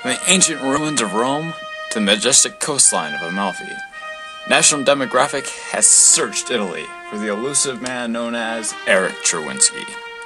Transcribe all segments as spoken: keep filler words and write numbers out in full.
From the ancient ruins of Rome to the majestic coastline of Amalfi, National Demographic has searched Italy for the elusive man known as Eric Czerwinski.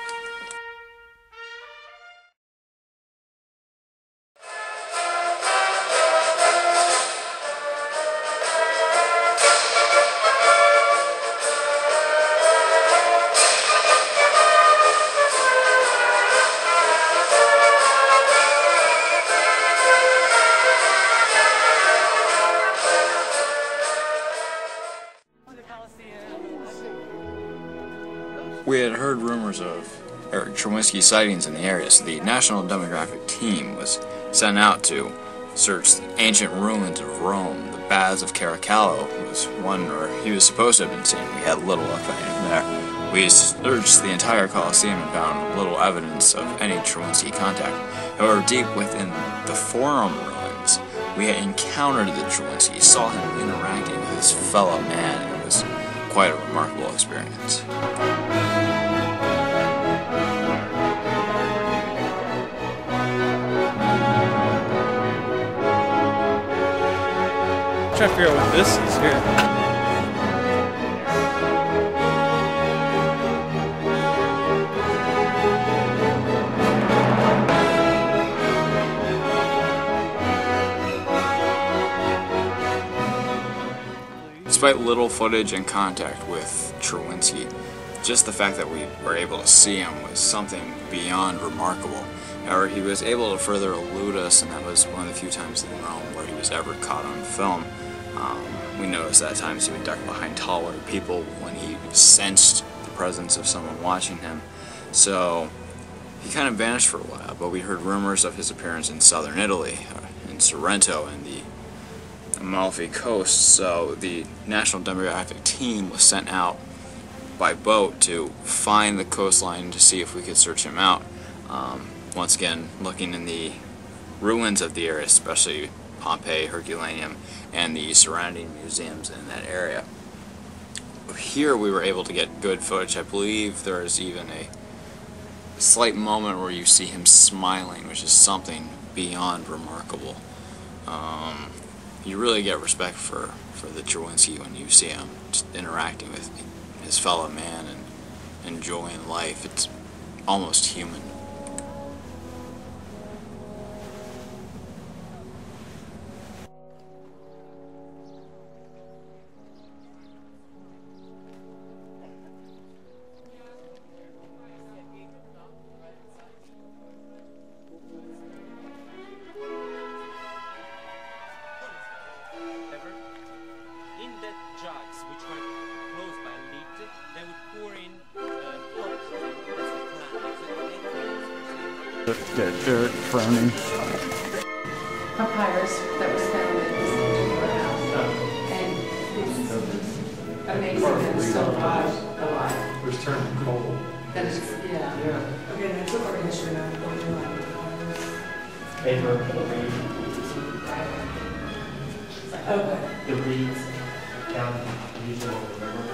We had heard rumors of Eric Czerwinski sightings in the area, so the National Demographic team was sent out to search the ancient ruins of Rome. The Baths of Caracalla was one where he was supposed to have been seen. We had little luck finding him there. We searched the entire Colosseum and found little evidence of any Czerwinski contact. However, deep within the Forum ruins, we had encountered the Czerwinski, saw him interacting with his fellow man, and it was quite a remarkable experience. Trying to figure out what this is here. Despite little footage and contact with Czerwinski, just the fact that we were able to see him was something beyond remarkable. However, he was able to further elude us, and that was one of the few times in Rome where he was ever caught on film. Um, we noticed that at times he would duck behind taller people when he sensed the presence of someone watching him. So he kind of vanished for a while, but we heard rumors of his appearance in southern Italy, uh, in Sorrento and the Amalfi coast. So the National Demographic team was sent out by boat to find the coastline to see if we could search him out. Um, once again, looking in the ruins of the area, especially Pompeii, Herculaneum, and the surrounding museums in that area. Here we were able to get good footage. I believe there is even a slight moment where you see him smiling, which is something beyond remarkable. Um, you really get respect for, for the Czerwinski when you see him just interacting with his fellow man and enjoying life. It's almost human. In the jugs, which were closed by a lid, they would pour in uh, port. Got Eric frowning. Papyrus that was found in this particular house. And it's amazing that it's still alive. alive. It was turned cold. That is, yeah. Yeah. Okay, that's what we're history now. Paper, the reed, Okay. the reeds, count, usually remember.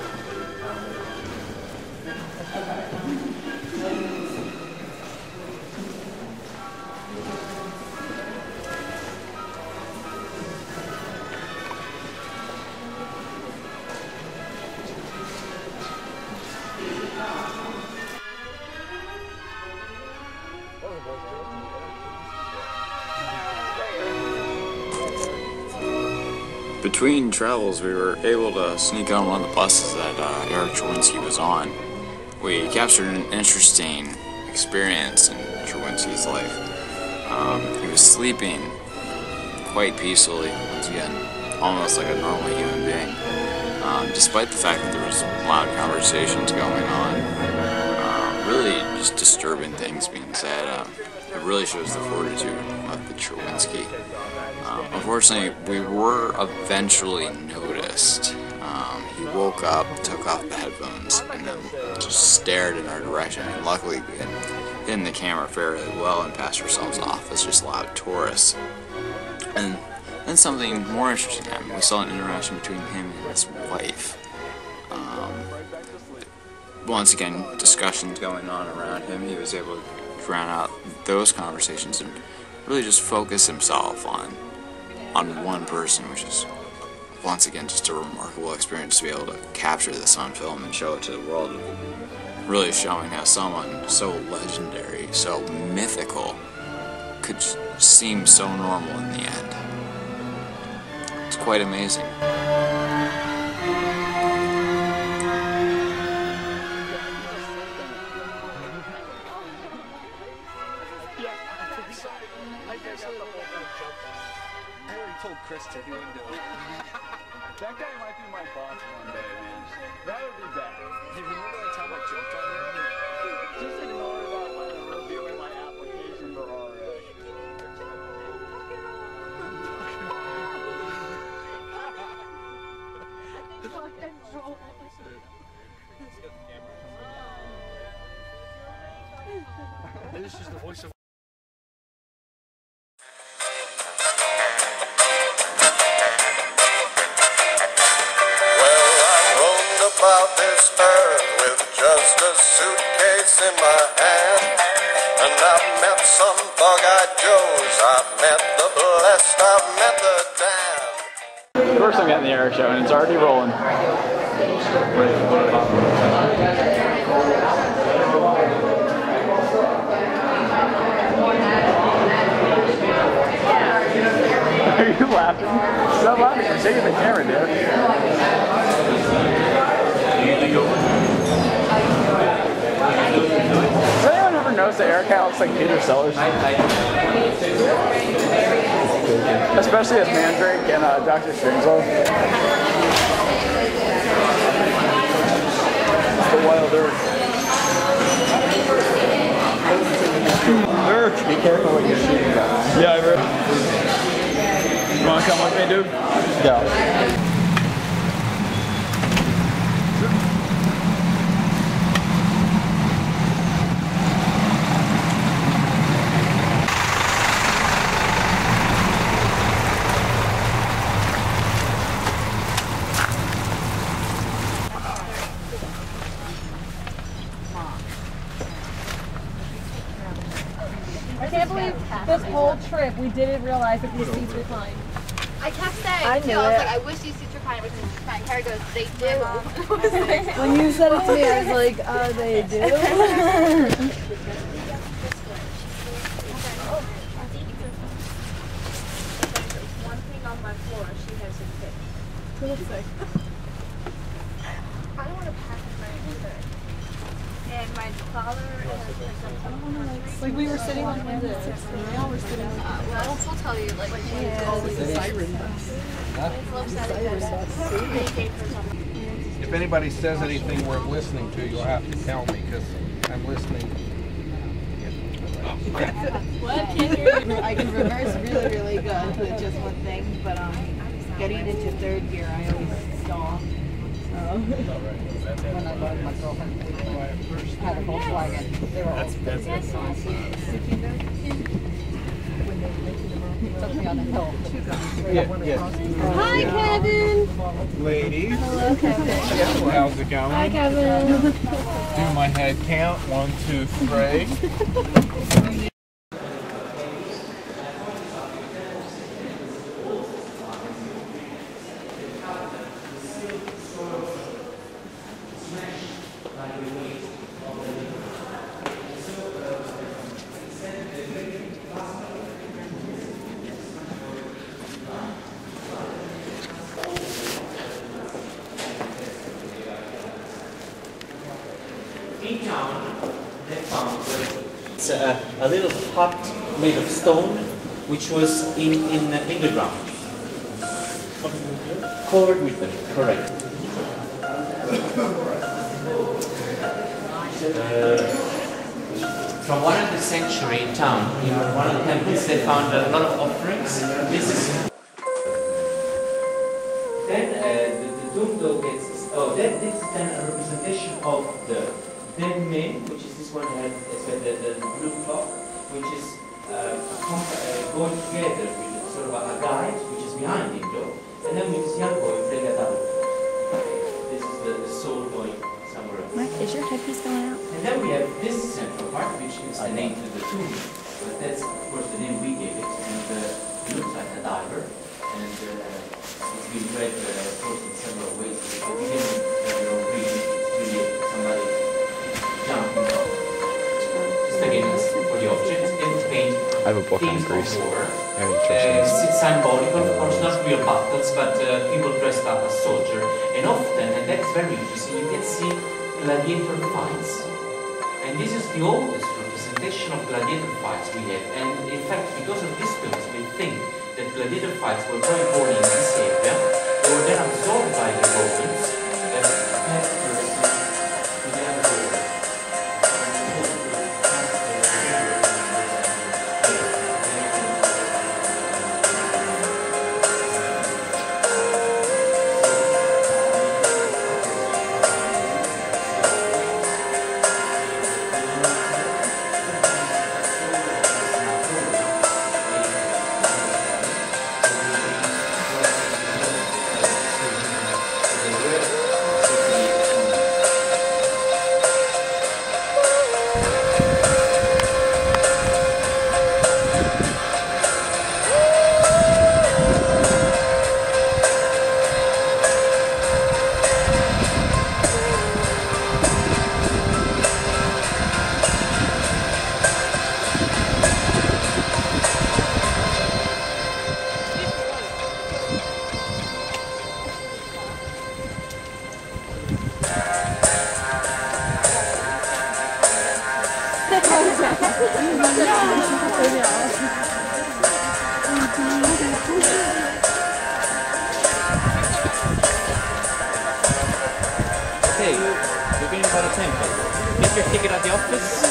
Between travels, we were able to sneak on one of the buses that uh, Eric Czerwinski was on. We captured an interesting experience in Czerwinski's life. Um, he was sleeping quite peacefully, once again, almost like a normal human being. Um, despite the fact that there was loud conversations going on, uh, really just disturbing things being said. Uh, it really shows the fortitude of the Czerwinski. Um, unfortunately, we were eventually noticed. Um, he woke up, took off the headphones, and then just stared in our direction. And luckily, we had hidden the camera fairly well and passed ourselves off as just loud tourists. And then something more interesting happened. We saw an interaction between him and his wife. Um, once again, discussions going on around him. He was able to drown out those conversations and really just focus himself on on one person, which is once again just a remarkable experience to be able to capture this on film and show it to the world. Really showing how someone so legendary, so mythical, could seem so normal in the end. It's quite amazing. I already told Kristen he wouldn't do it. That guy might be my boss one day, man. That would be bad. Hey, remember that time I joked on you? Just ignore that when I'm reviewing my application for R A. This is the voice of about this earth with just a suitcase in my hand. And I've met some bug-eyed Joes, I've met the blessed, I've met the damned. First I'm getting the air show and it's already rolling. Are you laughing? Stop laughing, you're shaking the camera, dude. Does anyone ever notice that Eric kind of looks like Peter Sellers? Especially as Mandrake and uh, Doctor Strangelove. It's the wild Earth. Earth! Be careful what you're shooting at. Yeah, I heard. You wanna come with me, dude? Yeah. I can't believe this whole trip we didn't realize that these seats reclined. I kept saying, I too, knew I was it. like, I wish these seats reclined, which is fine. Carrie goes, they do. When you said it to me, I was like, uh, they do? One thing on my floor, she has a fit. Who looks sick? I don't want to pack with my either. And my father has Like we were sitting on him, and now we're sitting on uh, well, we'll tell you, like, yeah, it's a siren bus. If anybody says anything worth listening to, you'll have to tell me because I'm listening. What? Can't hear you. I can reverse really, really good with just one thing, but um, getting into third gear, I always stall. So when I bought my girlfriend, we had a Volkswagen. They were all sticky there. When they went to the road, took me on a hill. Yeah, yeah. Hi, Kevin. Ladies. Hello, Kevin. How's it going? Hi, Kevin. Do my head count. One, two, three. In town, they found it's a, a little hut made of stone, which was in in, uh, in the ground, covered with them. Correct. Uh, from one of the sanctuary in town, in one of the temples, they found a lot of offerings. This is then uh, the, the tomb though gets oh that this is then a representation of the dead men, which is this one that has the, the, the blue clock, which is uh, uh, going together with sort of a, a guide, which is behind him though, and then with this young boy playing a double. This is the, the soul going somewhere else. What? Is your headpiece going out? And then we have this central part, which gives the name to the tomb. But that's, of course, the name we gave it. And uh, it looks like a diver. And uh, it's been read, uh, of course, in several ways. But we didn't uh, you know, read it. It's really somebody jumping off. Just again, for the object, and paint I have a book on themes Greece. of war. Yeah, Uh, it's symbolical, of course, not real battles, but uh, people dressed up as soldiers. And often, and that's very interesting, you can see gladiator fights. And this is the oldest representation of gladiator fights we have. And in fact, because of these films, we think that gladiator fights were very born in this area. They were then absorbed by the Romans. That passed first to the other world. Hey, you're being about a temple. Get your ticket at the office.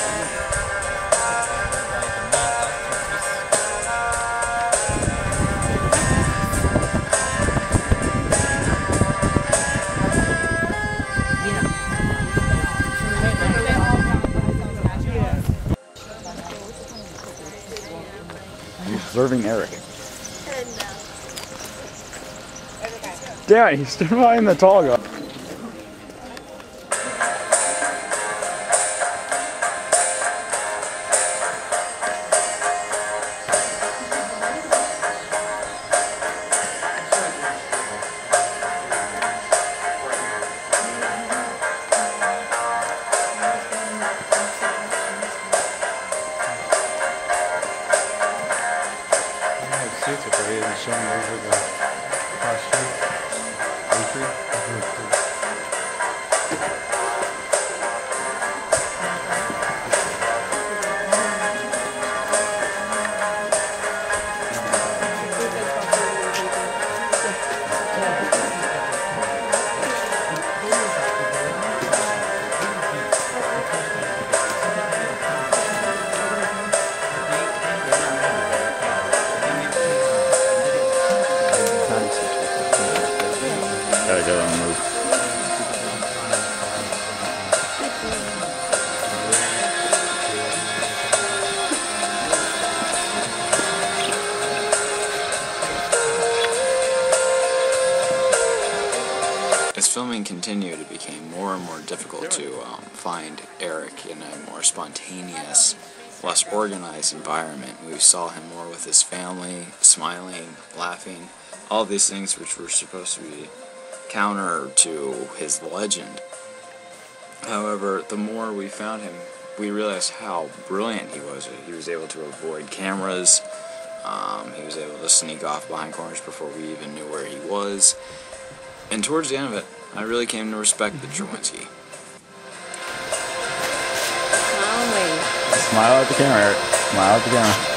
I'm observing Eric. Yeah, he's still behind the tall guy. Suits are great and showing over the cross street entry. Gotta go on the move. As filming continued, it became more and more difficult to um, find Eric in a more spontaneous, less organized environment. We saw him more with his family, smiling, laughing, all these things which were supposed to be counter to his legend. However, the more we found him, we realized how brilliant he was. He was able to avoid cameras. Um, he was able to sneak off behind corners before we even knew where he was. And towards the end of it, I really came to respect the Czerwinski. Smile at the camera, Eric. Smile at the camera.